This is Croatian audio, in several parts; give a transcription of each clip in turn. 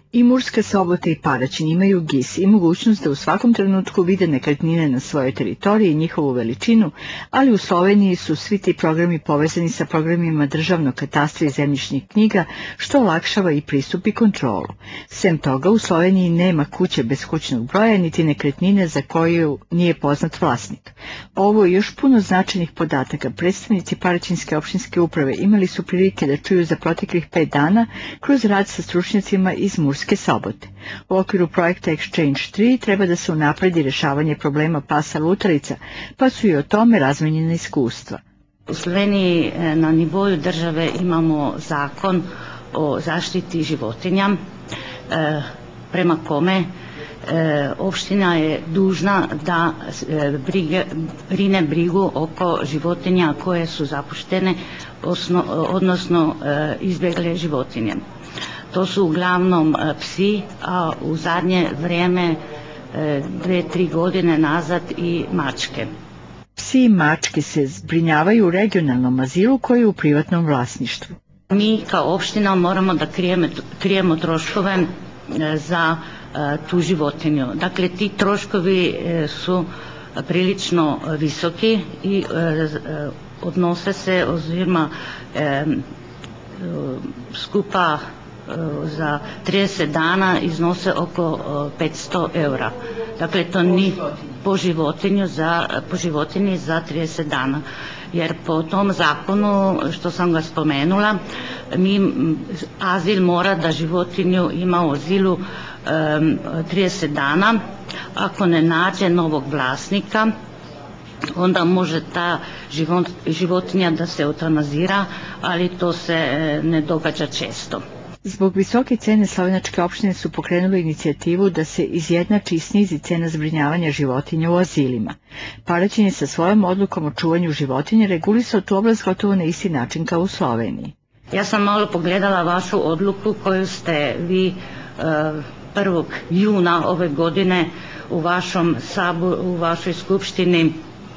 I Murska Sobota i Paraćin imaju GIS i mogućnost da u svakom trenutku vide nekretnine na svojoj teritoriji i njihovu veličinu, ali u Sloveniji su svi ti programi povezani sa programima državnog katastra i zemljišnih knjiga, što olakšava i pristup i kontrolu. Sem toga, u Sloveniji nema kuće bez kućnog broja, niti nekretnine za koju nije poznat vlasnik. Ovo i još puno značajnih podataka predstavnici Paraćinske opštinske uprave imali su prilike da čuju za proteklih 5 dana kroz rad sa stručnjacima iz Murske Sobote. U okviru projekta Exchange 3 treba da se unapredi rješavanje problema pasa lutalica, pa su i o tome razmenjena iskustva. U Sloveniji na nivoju države imamo zakon o zaštiti životinja, prema kome opština je dužna da brine brigu oko životinja koje su zapuštene, odnosno izbjegle životinje. To su uglavnom psi, a u zadnje vrijeme 2-3 godine nazad i mačke. Psi i mačke se zbrinjavaju u regionalnom azilu koji je u privatnom vlasništvu. Mi kao opština moramo da krijemo troškove za tu životinju. Dakle, ti troškovi su prilično visoki i odnose se oziroma skupa za 30 dana iznose oko 500 eura. Dakle, to ni po životinji za 30 dana. Jer po tom zakonu, što sam ga spomenula, azil mora da životinju ima u azilu 30 dana. Ako ne nađe novog vlasnika, onda može ta životinja da se eutanazira, ali to se ne događa često. Zbog visoke cene slovenačke opštine su pokrenule inicijativu da se izjednači i snizi cena zbrinjavanja životinja u azilima. Paraćin je sa svojom odlukom o čuvanju životinja regulisao tu oblast gotovo na isti način kao u Sloveniji. Ja sam malo pogledala vašu odluku koju ste vi 1. juna ove godine u vašoj skupštini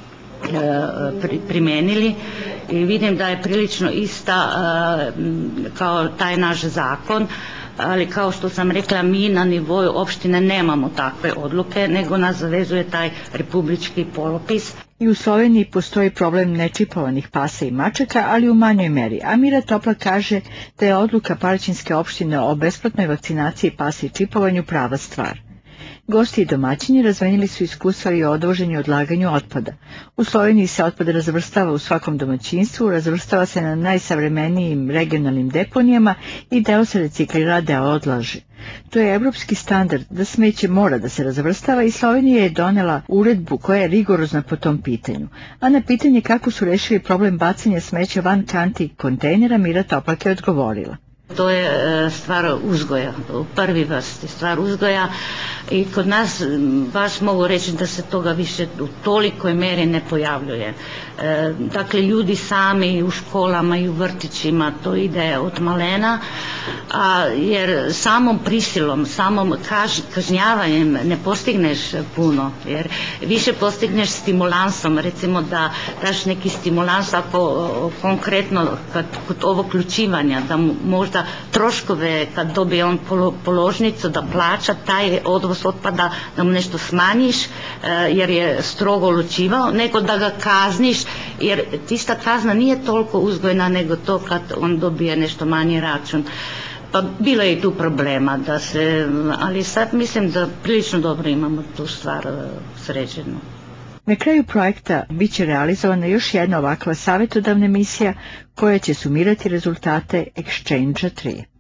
primenili i vidim da je prilično ista kao taj naš zakon, ali kao što sam rekla, mi na nivoju opštine nemamo takve odluke, nego nas zavezuje taj republički polopis. I u Sloveniji postoji problem nečipovanih pasa i mačaka, ali u manjoj meri. A Mira Topla kaže da je odluka Paraćinske opštine o besplatnoj vakcinaciji pasa i čipovanju prava stvar. Gosti i domaćini razmenili su iskustva i o odvoženju i odlaganju otpada. U Sloveniji se otpad razvrstava u svakom domaćinstvu, razvrstava se na najsavremenijim regionalnim deponijama i deo se reciklira, deo odlaže. To je evropski standard da smeće mora da se razvrstava i Slovenija je donela uredbu koja je rigorozna po tom pitanju. A na pitanje kako su rešili problem bacanja smeća van kanti kontejnera, Mira Toplak je odgovorila. To je stvar uzgoja, u prvi vrsti stvar uzgoja i kod nas baš mogu reći da se toga više u tolikoj meri ne pojavljuje. Dakle, ljudi sami u školama i u vrtićima, to ide od malena, jer samom prisilom, samom kažnjavanjem ne postigneš puno, jer više postigneš stimulansom, recimo da daš neki stimulans ako konkretno kod ovog uključivanja, da mu možda troškove kad dobije on položnicu da plaća taj odvoz otpada, da mu nešto smanjiš jer je strogo lučivao, nego da ga kazniš, jer tista kazna nije toliko uzgojna nego to kad on dobije nešto manji račun. Pa bilo je i tu problema ali sad mislim da prilično dobro imamo tu stvar sređenu. Na kraju projekta bit će realizovana još jedna ovakva savjetodavna misija koja će sumirati rezultate Exchange 3.